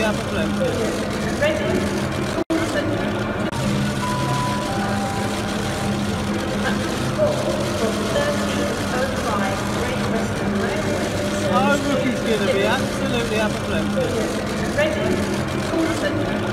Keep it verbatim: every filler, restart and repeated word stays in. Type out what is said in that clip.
apoplectic. Ready? Our rookie's going to be absolutely apoplectic. Ready?